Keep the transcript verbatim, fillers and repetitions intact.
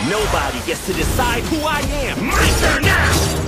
Nobody gets to decide who I am. My turn now!